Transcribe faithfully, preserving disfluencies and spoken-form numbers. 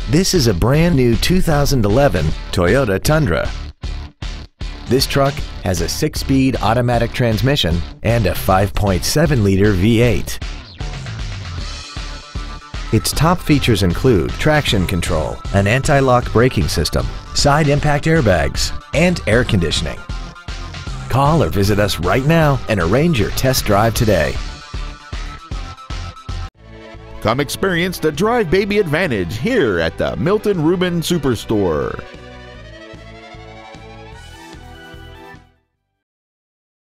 This is a brand new two thousand eleven Toyota Tundra. This truck has a six-speed automatic transmission and a five point seven liter V eight. Its top features include traction control, an anti-lock braking system, side impact airbags, and air conditioning. Call or visit us right now and arrange your test drive today. Come experience the Drive Baby Advantage here at the Milton Ruben Superstore.